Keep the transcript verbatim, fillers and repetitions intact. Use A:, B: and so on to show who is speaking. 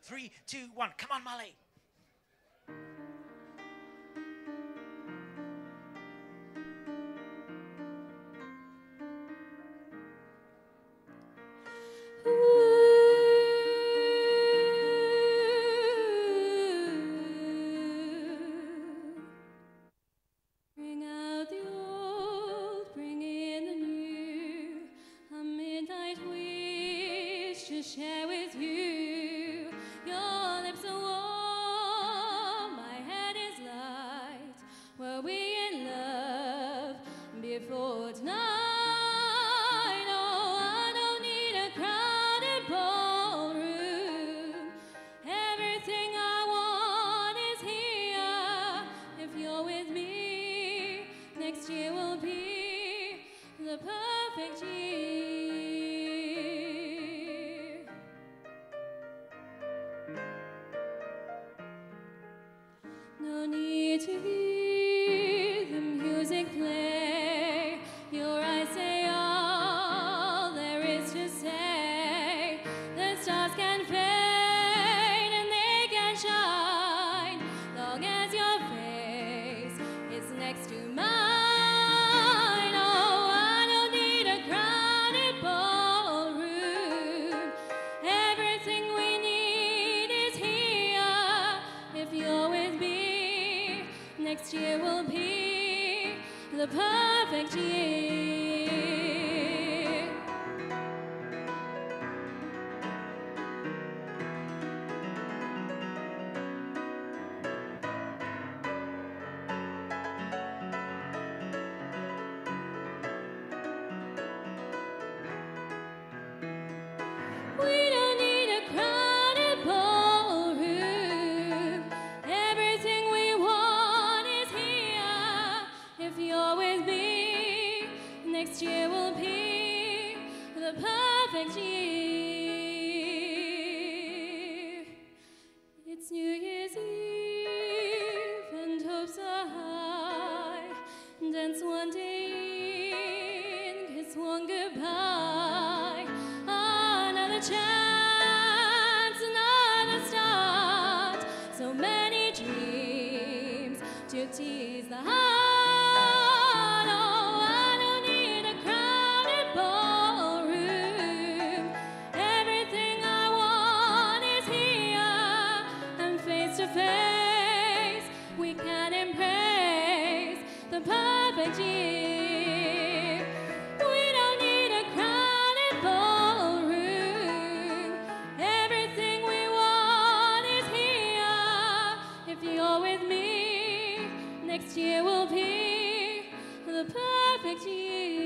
A: Three, two, one. Come on, Molly.
B: Bring out the old, bring in the new, a midnight wish to share with you. Your lips are warm, my head is light. Were we in love before tonight? Oh, I don't need a crowded ballroom. Everything I want is here. If you're with me, next year will be the perfect year. No need to hear the music play. Your eyes say all there is to say. The stars can fade and they can shine, long as your face is next to mine. Oh, I don't need a crowded ballroom. Everything we need is here. If you're with me, next year will be the perfect year. We don't need a crowded ballroom. Everything we want is here. If you're with me, next year will be the perfect year. It's New Year's Eve and hopes are high. Dance one day in, kiss one goodbye. Another chance, another start. So many dreams to tease the heart. Oh, I don't need a crowded ballroom. Everything I want is here. And face to face, we can embrace the perfect year. We don't need a crowded ballroom. Everything we want is here. If you're with me, next year will be the perfect year.